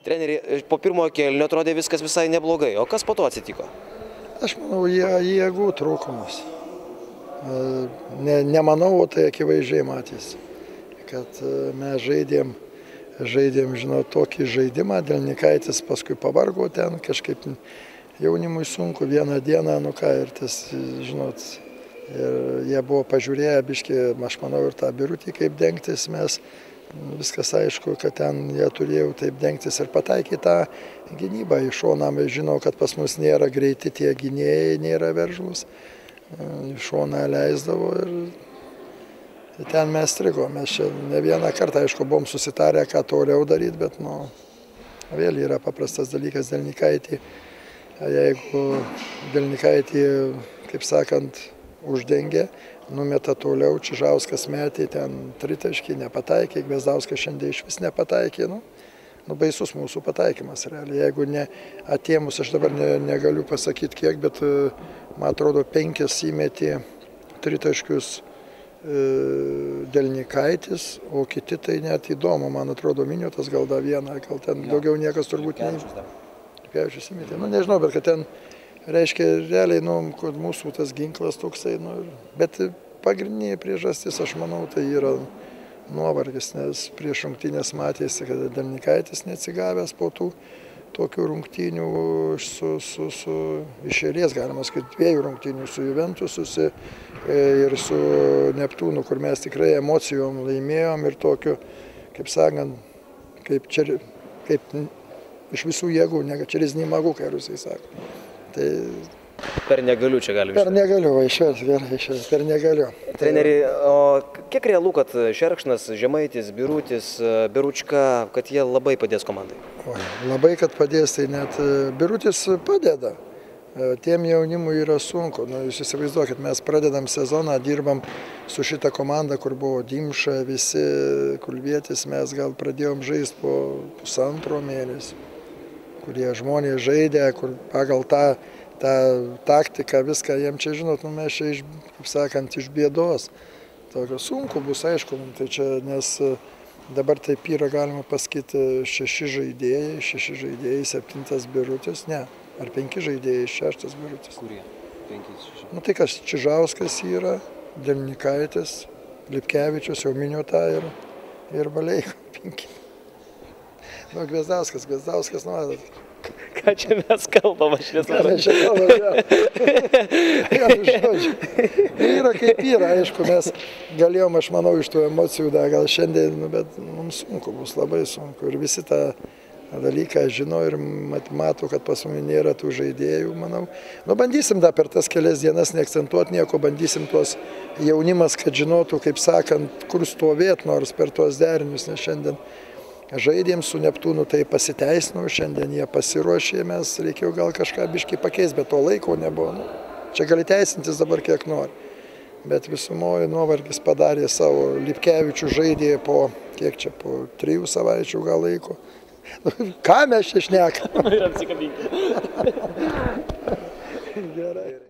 Treneri, po pirmojo kėlinio atrodė viskas visai neblogai, o kas po to atsitiko? Aš manau, jėgų trūkumas. Nemanau, o tai akivaizdžiai matys, kad mes žaidėm, žinot, tokį žaidimą, Delnikaitis paskui pavargo ten, kažkaip jaunimui sunku, vieną dieną, nu ką, ir tas, žinot, ir jie buvo pažiūrėję, biški, aš manau, ir tą birutį kaip dengtis mes. Viskas aišku, kad ten jie turėjo taip dengtis ir pataikė tą gynybą į šoną. Mes žinau, kad pas mus nėra greiti tie gynėjai, nėra veržlus. Į šoną leisdavo ir ten mes strigo. Mes čia ne vieną kartą, aišku, buvom susitarę, ką toliau daryti, bet, nu, vėl yra paprastas dalykas Delnikaitį. Jeigu Delnikaitį, kaip sakant, uždengė, numeta toliau, Čižauskas metė ten tritaškį, nepataikė, Gvezdauskas šiandien iš vis nepataikė, nu baisus mūsų pataikymas realiai. Jeigu ne atėmus, aš dabar negaliu pasakyti kiek, bet man atrodo 5 įmetė tritaškius Delnikaitis, o kiti tai net įdomu, man atrodo Miniotas gal da vieną, gal ten daugiau niekas turbūt Lipkevičius įmetė. Nu nežinau, bet kad ten reiškia realiai, nu, kad mūsų tas ginklas toksai, nu, bet pagrindinė priežastis, aš manau, tai yra nuovargis, nes prieš rungtynės matėsi, kad Delnikaitis neatsigavęs po tų tokių rungtynių iš eilės, galima sakyti, 2 rungtynių su Juventusu ir su Neptūnu, kur mes tikrai emocijom laimėjom ir tokiu, kaip sakant, kaip iš visų jėgų, čerezni magų, kai rusai sako. Tai per negaliu čia galim. Per negaliu, išversti, gerai, per negaliu. Treneri, o kiek realu, kad Šerkšnas, Žemaitis, Birutis, Biručka, kad jie labai padės komandai? Labai, kad padės, tai net Birutis padeda. Tiem jaunimui yra sunku. Nu, jūs įsivaizduokit, mes pradedam sezoną, dirbam su šita komanda, kur buvo Dimša, visi Kulvietis, mes gal pradėjom žaisti po pusantro mėnesio, kurie žmonės žaidė, kur pagal tą taktiką, viską, jiem čia, žinot, nu, mes čia, kaip sakant, iš bėdos. Tokio sunku bus, aišku, tai čia, nes dabar taip yra, galima pasakyti, 6 žaidėjai, 7 Birutis, ne, ar 5 žaidėjai, 6 Birutis. Kurie? 5, 6. Nu, tai kas, Čižauskas yra, Delnikaitis, Lipkevičius, jau Miniota ir Valeiko 5. Nu, Gvezdauskas, nu, ką čia mes kalbam, aš nesuprantu. Ką mes čia kalbam, yra kaip yra, aišku, mes galėjom, aš manau, iš tų emocijų, gal šiandien, bet mums sunku, bus labai sunku. Ir visi tą dalyką žino ir mato, kad pas mumi nėra tų žaidėjų, manau. Nu, bandysim dar per tas kelias dienas neakcentuoti nieko, bandysim tuos jaunimas, kad žinotų, kaip sakant, kur stovėt nors per tuos derinius, nes šiandien žaidėm su Neptūnu, tai pasiteisino, šiandien jie pasiruošė, mes reikėjo gal kažką biškai pakeisti, bet to laiko nebuvo. Nu, čia gali teisintis dabar kiek nori. Bet visumoje nuovargis padarė savo. Lipkevičių žaidė po 3 savaičių gal laiko. Ką mes čia šnekam? Ir apsikabinkime. Gerai.